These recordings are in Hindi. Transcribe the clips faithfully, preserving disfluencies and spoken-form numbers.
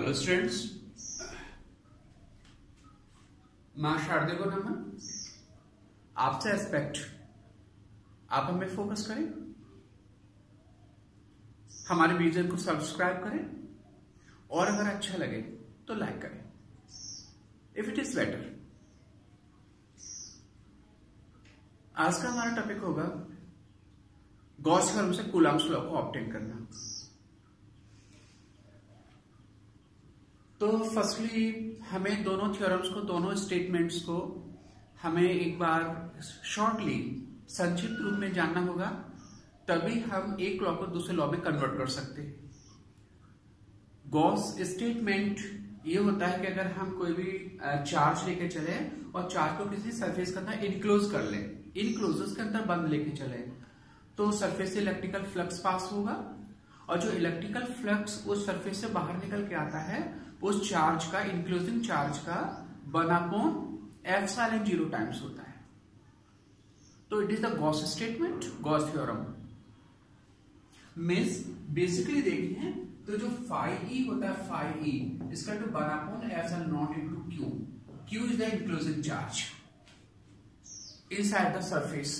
हेलो स्टूडेंट्स, मां शारदे को नमन। आपसे एक्सपेक्ट आप हमें फोकस करें, हमारे वीडियो को सब्सक्राइब करें और अगर अच्छा लगे तो लाइक करें इफ इट इज बेटर। आज का हमारा टॉपिक होगा गॉस थ्योरम से कूलम्ब्स लॉ को ऑब्टेन करना। तो फर्स्टली हमें दोनों थ्योरम्स को, दोनों स्टेटमेंट्स को हमें एक बार शॉर्टली संक्षिप्त रूप में जानना होगा, तभी हम एक लॉ को दूसरे लॉ में कन्वर्ट कर सकते हैं। गॉस स्टेटमेंट ये होता है कि अगर हम कोई भी चार्ज लेके चले और चार्ज को किसी सरफेस के अंदर इनक्लोज कर ले, इनक्लोजर्स के अंदर बंद लेके चले, तो सरफेस से इलेक्ट्रिकल फ्लक्स पास होगा और जो इलेक्ट्रिकल फ्लक्स उस सरफेस से बाहर निकल के आता है उस चार्ज का, इंक्लोजिंग चार्ज का one upon epsilon zero times होता है। तो it is the Gauss statement, Gauss theorem. Means basically देखिए तो जो फाई ई होता है, फाई ई इसका to one upon epsilon naught into Q. Q is the enclosing charge inside the surface.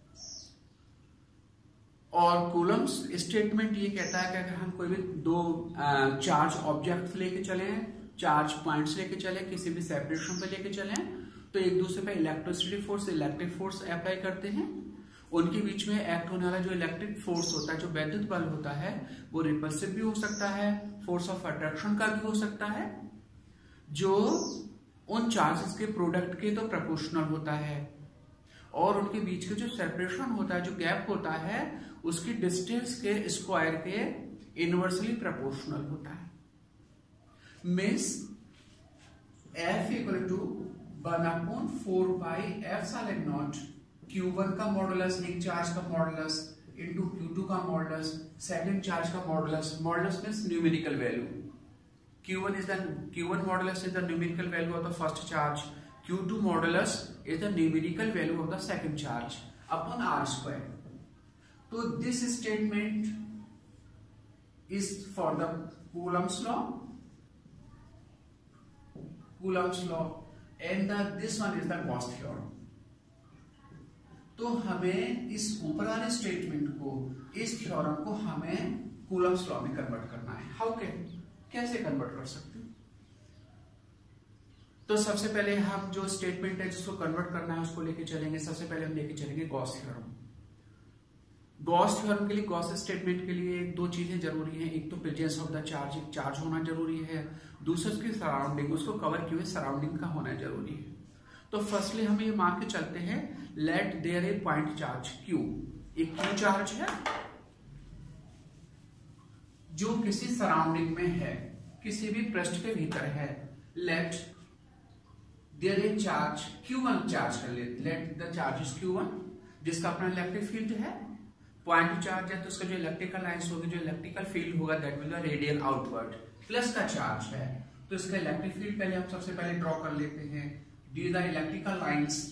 और कूलम्ब्स स्टेटमेंट ये कहता है कि अगर हम कोई भी दो चार्ज ऑब्जेक्ट लेके चले, चार्ज पॉइंट्स लेके चले, किसी भी सेपरेशन पे लेके चले, तो एक दूसरे पे electricity force, electric force apply करते हैं। उनके बीच में एक्ट होने वाला जो इलेक्ट्रिक फोर्स होता है, जो वैद्युत बल होता है, वो रिपल्सिव भी हो सकता है, फोर्स ऑफ अट्रैक्शन का भी हो सकता है, जो उन चार्जेस के प्रोडक्ट के तो प्रोपोर्शनल होता है, और उनके बीच के जो सेपरेशन होता है, जो गैप होता है, उसकी डिस्टेंस के स्क्वायर के इनवर्सली प्रोपोर्शनल होता है। Means F equal to one upon four by epsilon naught Q one का मॉडुलस, एक चार्ज का मॉडुलस, इंटू क्यू टू का मॉडुलस, सेकंड चार्ज का modulus. Modulus means numerical value. Q one is the Q one modulus is the numerical value of the first charge, Q two modulus is the numerical value of the second charge upon r square. So this statement is for the Coulomb's law, Coulomb's law, and the this one is the Gauss theorem. तो हमें इस ऊपर वाले स्टेटमेंट को, इस थ्योरम को हमें Coulomb's law में कन्वर्ट करना है। हाउ कैन, कैसे कन्वर्ट कर सकते हैं? तो सबसे पहले हम जो स्टेटमेंट है जिसको कन्वर्ट करना है उसको लेके चलेंगे। सबसे पहले हम लेके चलेंगे गॉस थ्योरम। गॉस थ्योरम के लिए, गॉस स्टेटमेंट के लिए दो चीजें जरूरी हैं। एक तो प्रेजेंस ऑफ द चार्ज, एक चार्ज होना जरूरी है, दूसरा उसकी सराउंडिंग, उसको कवर किए हुए सराउंडिंग का होना जरूरी है। तो फर्स्टली हम ये मान के चलते हैं, let there a point charge Q. एक क्यू चार्ज है जो किसी सराउंडिंग में है, किसी भी पृष्ठ के भीतर है। Let there a charge Q one charge कर ले, let the charge is Q one, जिसका अपना इलेक्ट्रिक फील्ड है। पॉइंट चार्ज है तो उसका जो इलेक्ट्रिकल लाइंस होगी, जो इलेक्ट्रिकल फील्ड होगा, that will be radial outward. Plus का चार्ज है तो इसका इलेक्ट्रिक फील्ड पहले हम सबसे पहले ड्रॉ कर लेते हैं। These are electrical lines.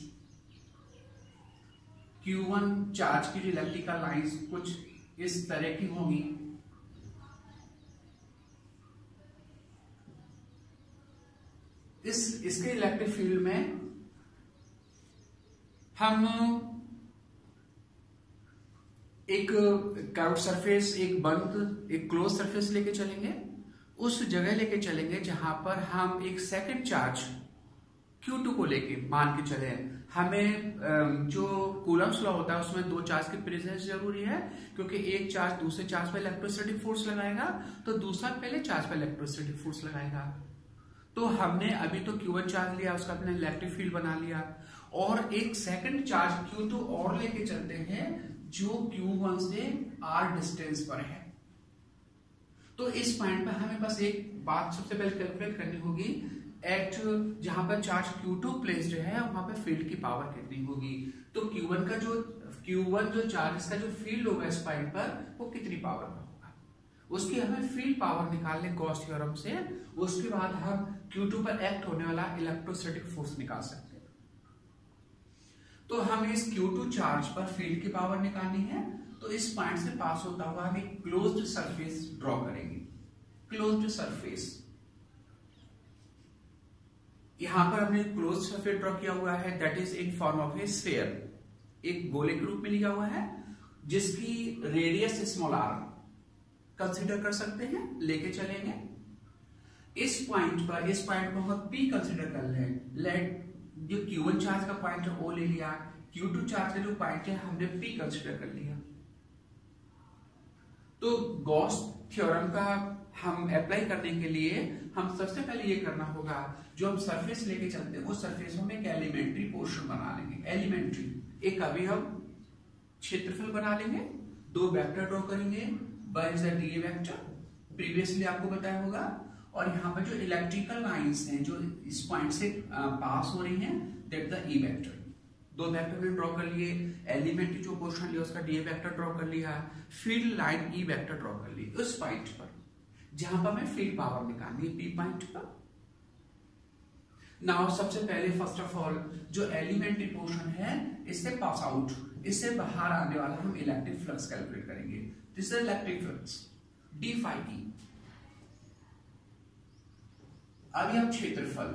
Q one charge की जो इलेक्ट्रिकल लाइंस कुछ इस तरह की होंगी। इस इसके इलेक्ट्रिक फील्ड में हम एक कर्व सरफेस, एक बंद, एक क्लोज सरफेस लेके चलेंगे। उस जगह लेके चलेंगे जहां पर हम एक सेकंड चार्ज क्यू टू को लेके मान के चले। हमें जो कूलम्ब्स लॉ होता है उसमें दो चार्ज की प्रेजेंस जरूरी है, क्योंकि एक चार्ज दूसरे चार्ज पर इलेक्ट्रोस्टैटिक फोर्स लगाएगा तो दूसरा पहले चार्ज पर इलेक्ट्रोस्टैटिक फोर्स लगाएगा। तो हमने अभी तो क्यू वन चार्ज लिया, उसका अपने इलेक्ट्रिक फील्ड बना लिया, और एक सेकंड चार्ज क्यू टू और लेके चलते हैं जो क्यू वन से आर डिस्टेंस पर है। तो इस पॉइंट पर हमें बस एक बात सबसे पहले कैलकुलेट करनी होगी, एट जहां पर चार्ज क्यू टू प्लेस्ड है वहां पर फील्ड की पावर कितनी होगी। तो क्यू वन का जो क्यू वन जो चार्ज का जो फील्ड होगा इस पॉइंट पर, वो कितनी पावर का होगा, उसकी हमें फील्ड पावर निकालने गॉस थ्योरम से। उसके बाद हम क्यू टू पर एक्ट होने वाला इलेक्ट्रोस्टैटिक फोर्स निकाल सकते हैं। तो हम इस क्यू टू चार्ज पर फील्ड की पावर निकालनी है, तो इस पॉइंट से पास होता हुआ हम एक क्लोज्ड सरफेस ड्रॉ करेंगे। क्लोज्ड सरफेस यहां पर हमने क्लोज सरफेस ड्रॉ किया हुआ है, that is in form of a sphere, एक गोले के रूप में लिखा हुआ है जिसकी रेडियस स्मॉल आर कंसीडर कर सकते हैं, लेके चलेंगे। इस पॉइंट पर, इस पॉइंट को हम पी कंसीडर कर लें। लेट जो क्यू वन चार्ज का पॉइंट है ओ ले लिया, क्यू टू चार्ज का जो पॉइंट है हमने पी कंसीडर कर लिया। तो गॉस थ्योरम का हम अप्लाई करने के लिए हम सबसे पहले ये करना होगा, जो हम सरफेस लेके चलते हैं वो सरफेस में एक एलिमेंट्री पोर्शन बना लेंगे। एलिमेंट्री एक अभी हम क्षेत्रफल बना लेंगे, दो वेक्टर ड्रॉ करेंगे, one is the D vector, previously आपको बताया होगा, और यहाँ पर जो इलेक्ट्रिकल लाइंस हैं जो इस पॉइंट से पास हो रही हैं, दैट द ई वेक्टर। दो वेक्टर ने ड्रॉ कर लिए, एलिमेंट्री जो पोर्शन लिया उसका डी वेक्टर ड्रॉ कर लिया, field line E vector draw कर ली उस पॉइंट पर जहां पर हमें फील्ड पावर निकालनी है, पी पॉइंट पर। नाउ सबसे पहले फर्स्ट ऑफ ऑल जो एलिमेंट्री पोर्शन है इससे पास आउट, इससे बाहर आने वाला हम इलेक्ट्रिक फ्लक्स कैलकुलेट करेंगे। This is electric flux D phi E. अभी अब क्षेत्रफल,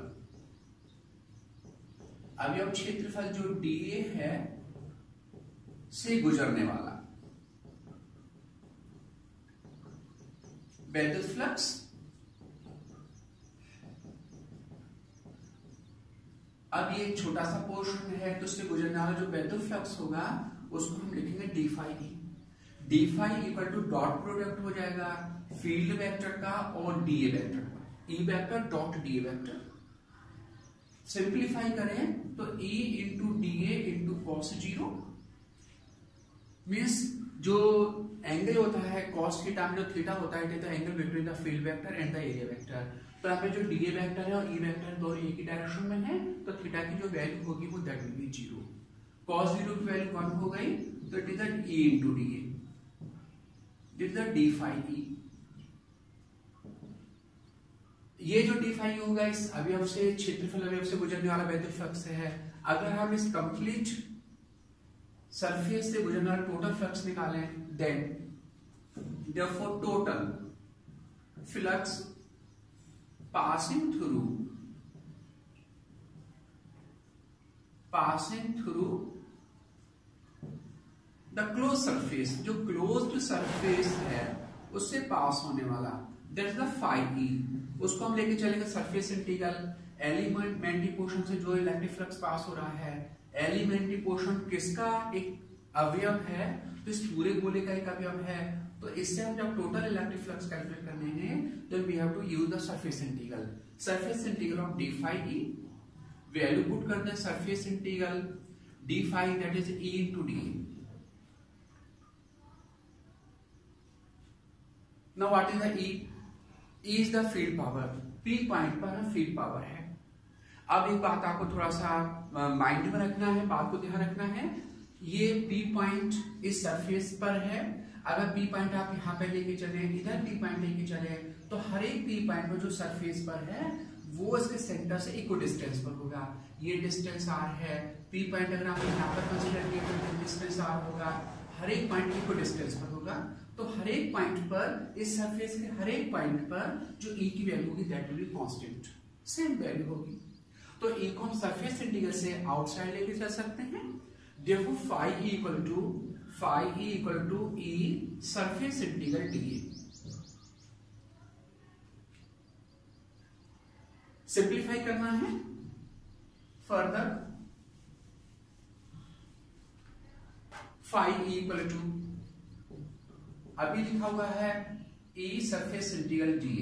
अभी अब क्षेत्रफल जो डी ए है से गुजरने वाला वैद्युत फ्लक्स, अब ये छोटा सा पोर्शन है तो उससे गुजरने वाला जो वैद्युत फ्लक्स होगा उसको हम लिखेंगे D phi E. D phi equal to dot product हो जाएगा फील्ड वेक्टर का और डी ए वेक्टर का, E vector dot D A vector. Simplify करें तो E into D A into cos zero, means जो एंगल होता है कॉस थीटा में जो थीटा होता है, the angle between the field vector and the area vector. तो यहाँ पे जो डी ए वेक्टर है और ई वेक्टर दोनों एक ही डायरेक्शन में है, तो थीटा की जो वैल्यू होगी वो that will be zero. Cos zero की वैल्यू वन हो गई, तो it is the E into D A, it is the D phi E. ये जो डी फाई होगा इस अवयव से, क्षेत्रफल अवयव से गुजरने वाला वैद्युत फ्लक्स है। अगर हम इस कंप्लीट सरफेस से गुजरने वाला टोटल फ्लक्स निकालें, then therefore total flux passing through passing through the close surface, जो क्लोज्ड सरफेस है उससे पास होने वाला, that is the phi E. उसको हम लेके चलेंगे सरफेस इंटीग्रल एलिमेंट्री पोर्शन से जो इलेक्ट्रिक फ्लक्स पास हो रहा है। एलिमेंट्री पोर्शन किसका एक अवयव है, तो इस पूरे गोले का एक अवयव है। तो इससे हम जब टोटल इलेक्ट्रिक फ्लक्स कैलकुलेट करने हैं तो we have to use the surface integral. Surface integral of D phi E, value put करते हैं surface integral D phi that is E into D. Now what is the E? E is the field power, P point पर फील्ड पावर है। अब एक बात आपको थोड़ा सा माइंड में रखना है, बात को ध्यान रखना है, ये P पॉइंट इस सरफेस पर है। अगर P पॉइंट आप यहाँ पे लेके चले, इधर P पॉइंट लेके चले, तो हर एक P पॉइंट पर जो सरफेस पर है वो इसके सेंटर से इक्वल डिस्टेंस पर होगा। ये डिस्टेंस R है, P पॉइंट अगर आप यहाँ पर कंसीडर किए तो डिस्टेंस R होगा, हर एक पॉइंट इक्वल डिस्टेंस पर होगा। तो हर एक पॉइंट पर, इस सरफेस के हर एक पॉइंट पर जो E की वैल्यू होगी that will be constant, same value होगी। तो E को हम सरफेस इंटीग्रल से आउटसाइड लेके चल सकते हैं। देखो phi E equal to phi E equal to E surface integral D. Simplify करना है further, phi E equal to अभी लिखा हुआ है E सरफेस इंटीग्रल डी।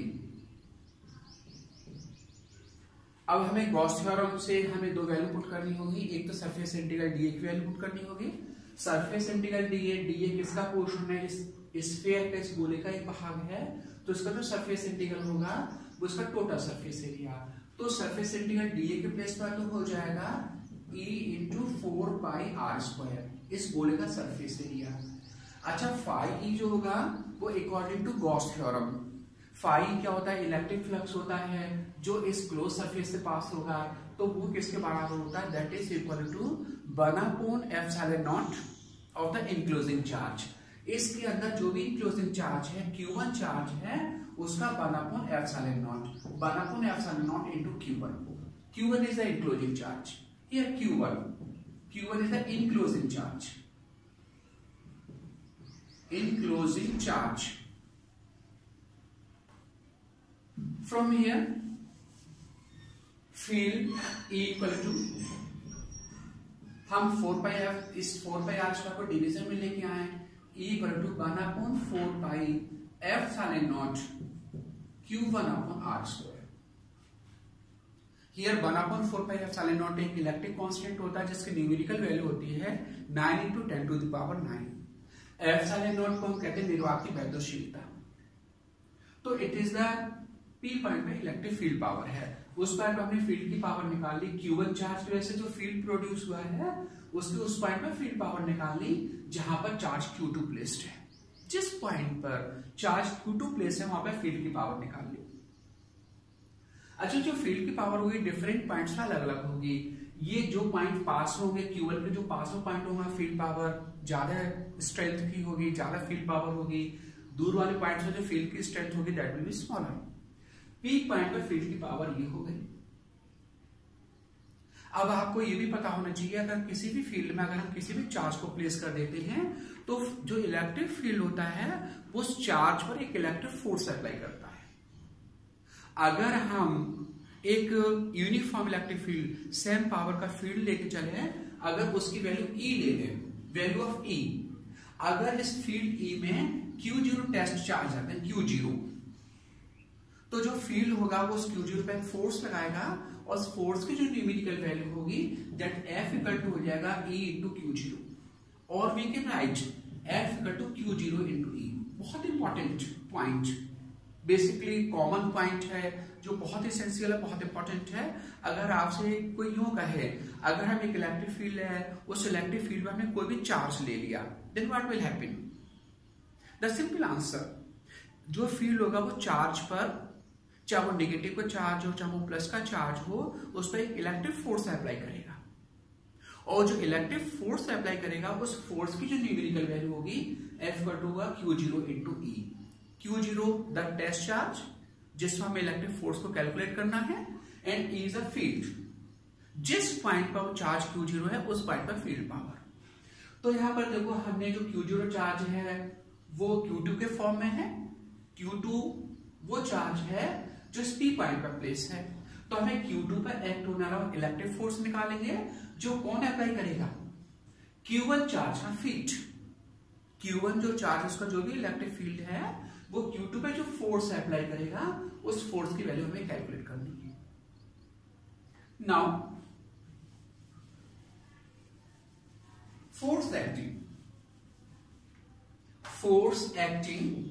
अब हमें गॉस थ्योरम से हमें दो वैल्यू पुट करनी होगी, एक तो सरफेस इंटीग्रल डी की वैल्यू पुट करनी होगी। सरफेस इंटीग्रल डी डी किसका पोर्शन है, इस स्फीयर का, इस गोले का एक भाग है, तो इसका जो सरफेस इंटीग्रल होगा वो इसका टोटल सरफेस एरिया। तो सरफेस इंटीग्रल डी के प्लेस पर तो हो जाएगा E into four pi R square, इस गोले का सरफेस एरिया। अच्छा फाई ई जो होगा वो according to Gauss theorem, phi क्या होता है, इलेक्ट्रिक फ्लक्स होता है जो इस क्लोज सरफेस से पास होगा, तो वो किसके बराबर होता है, that is equal to one upon epsilon naught of the enclosing charge. इसके अंदर जो भी इनक्लोजिंग चार्ज है, क्यू वन चार्ज है, उसका one upon epsilon naught, one upon epsilon naught into Q one. Q one is the enclosing charge. Here Q one. Q one is the enclosing charge. Enclosing charge. From here, field E equal to, हम फोर पाई एफ इस फोर पाई आर स्क्वायर को डिवीजन में लेके आए, E equal to one upon four pi epsilon naught Q one upon R square. Here one upon four pi epsilon naught एक इलेक्ट्रिक कांस्टेंट होता है जिसकी न्यूमेरिकल वैल्यू होती है nine into ten to the power nine. Epsilon naught को हम कहते हैं निर्वाती वैद्युशीलता। तो it is the P point पे इलेक्ट्रिक फील्ड पावर है। उस पॉइंट पे हमने फील्ड की पावर निकाल ली, क्यू वन चार्ज की वजह से जो फील्ड प्रोड्यूस हुआ है उसके उस पॉइंट पे फील्ड पावर निकाल ली जहां पर चार्ज क्यू टू प्लेस्ड है। जिस पॉइंट पर चार्ज क्यू टू प्लेस है वहां पर फील्ड की पावर निकाल ली। अच्छा, जो फील्ड की पावर होगी डिफरेंट पॉइंट्स में अलग अलग होगी। ये जो पॉइंट पास होंगे क्यू वन के जो पास में पॉइंट होगा फील्ड पावर ज्यादा स्ट्रेंथ की होगी, ज्यादा फील्ड पावर होगी। दूर वाले पॉइंट्स में जो फील्ड की स्ट्रेंथ होगी that will be smaller. P point पर फील्ड की पावर ये हो गई। अब आपको ये भी पता होना चाहिए अगर किसी भी फील्ड में अगर हम किसी भी चार्ज को प्लेस कर देते हैं तो जो इलेक्ट्रिक फील्ड होता है वो उस चार्ज पर एक इलेक्ट्रिक फोर्स अप्लाई करता है। अगर हम एक uniform electric field same power का फील्ड लेके चले, अगर उसकी वैल्यू ई ले लें, वैल्यू ऑफ ई, अगर इस फील्ड ई में क्यू जीरो टेस्ट चार्ज आता है क्यू जीरो, तो जो फील्ड होगा वो उस क्यू जीरो पे फोर्स लगाएगा और उस फोर्स की जो न्यूमेरिकल वैल्यू होगी दैट एफ इक्वल टू हो जाएगा ई इंटू क्यू जीरो। और we can write F equal to Q zero into E. बहुत important point, basically common point है जो बहुत एसेंशियल है, बहुत इंपॉर्टेंट है। अगर आपसे कोई यूं कहे अगर हम एक इलेक्ट्रिक फील्ड है उस इलेक्ट्रिक फील्ड में हमने कोई भी चार्ज ले लिया then what will happen? The simple answer, जो फील्ड होगा वो चार्ज पर, चाहे वो नेगेटिव का चार्ज हो चाहे वो प्लस का चार्ज हो, उस पर एक इलेक्ट्रिक फोर्स अप्लाई करेगा। और जो इलेक्ट्रिक फोर्स अप्लाई करेगा उस फोर्स की जो न्यूमेरिकल वैल्यू होगी एफ इक्वल टू होगा Q zero into E. Q zero the test charge जिसमें हमें इलेक्ट्रिक फोर्स को कैलकुलेट करना है, and E is a field. जिस पॉइंट पर वो चार्ज क्यू जीरो है उस पॉइंट पर फील्ड पावर। तो यहां पर देखो हमने जो क्यू जीरो चार्ज है वो क्यू टू के फॉर्म में है। क्यू टू वो चार्ज है जो इस पी पॉइंट पर प्लेस है। तो हमें क्यू टू पर एक्ट होने वाला इलेक्ट्रिक फोर्स निकालेंगे जो कौन अप्लाई करेगा? क्यू वन चार्ज का फील्ड। क्यू वन जो चार्ज उसका जो भी इलेक्ट्रिक फील्ड है वो क्यू टू पे जो फोर्स अप्लाई करेगा उस फोर्स की वैल्यू हमें कैलकुलेट करनी है। Now force acting, force acting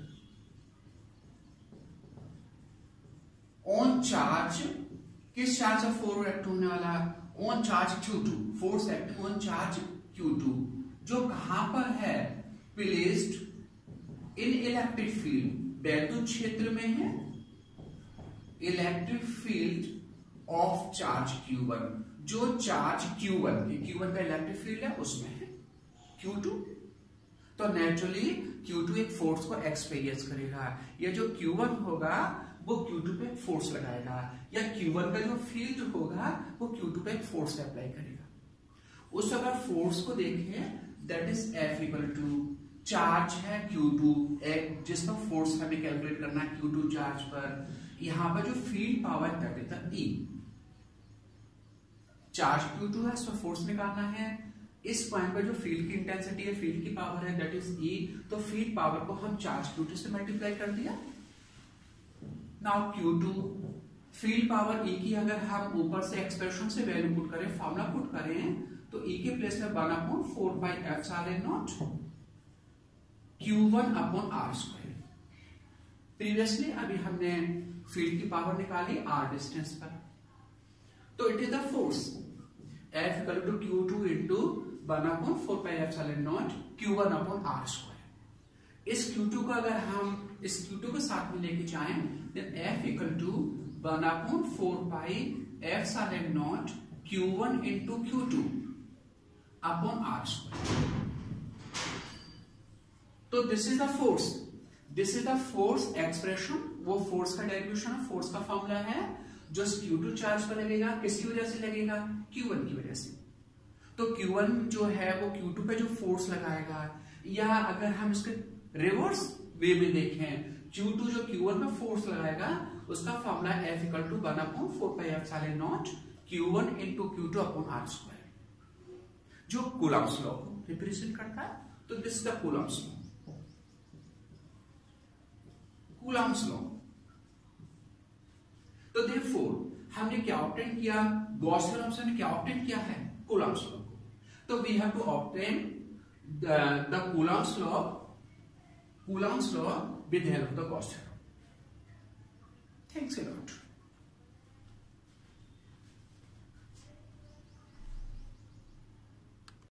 on charge, किस चार्ज से फोर्स एक्ट होने वाला? On charge Q two. Force acting on charge Q two जो कहां पर है? प्लेस्ड इन इलेक्ट्रिक फील्ड, वैद्युत क्षेत्र में है। Electric field of charge Q one, जो charge Q one, Q one का इलेक्ट्रिक फील्ड है उसमें है क्यू टू। तो नेचुरली क्यू टू एक फोर्स को एक्सपीरियंस करेगा। ये जो क्यू वन होगा वो क्यू टू पे फोर्स लगाएगा, या क्यू वन का जो फील्ड होगा वो क्यू टू पे फोर्स अप्लाई करेगा। उस अगर फोर्स को देखें that is F equal to charge है क्यू टू, जिसका फोर्स हमें कैलकुलेट करना है क्यू टू चार्ज पर। यहां पर जो field power that is the E. Charge Q two है, इसमें फोर्स निकालना है। इस पॉइंट पर जो फील्ड की इंटेंसिटी है, फील्ड की पावर है दैट इज ई। तो फील्ड पावर को हम चार्ज क्यू टू से मल्टीप्लाई कर दिया। Now Q two field power E की अगर हम ऊपर से एक्सप्रेशन से वैल्यू पुट करें, फॉर्मूला पुट करें, तो ई के प्लेस में one upon four pi epsilon naught Q one upon R square. Previously अभी हमने फील्ड की पावर निकाली आर डिस्टेंस पर, तो it is the force F equal to Q two into one upon four pi epsilon naught Q one upon R square. इस क्यू टू को अगर हम इस क्यू टू के साथ में लेके जाएं then F equal to one upon four pi epsilon naught Q one into Q two upon R square. तो this is the force, this is the force expression. वो फोर्स का डेरिवेशन है, फोर्स का फॉर्मूला है। जो क्यू टू चार्ज पर लगेगा किसकी वजह से लगेगा, क्यू वन की वजह से। तो क्यू वन जो है वो क्यू टू पे जो फोर्स लगाएगा, या अगर हम इसके रिवर्स वे में देखें, क्यू टू जो क्यू वन पे फोर्स लगाएगा उसका formula F equal to one upon four pi epsilon naught Q one into Q two upon R square, जो कूलम्ब्स लॉ को रिप्रेजेंट करता है। तो this the Coulomb's law, Coulomb's law. तो देयरफॉर हमने क्या ऑब्टेन किया, गॉस थ्योरम से हमने क्या ऑब्टेन किया है, कूलम्ब्स लॉ को। तो we have to obtain the Coulomb's law, Coulomb's law with the help of the Gauss theorem. Thanks a lot.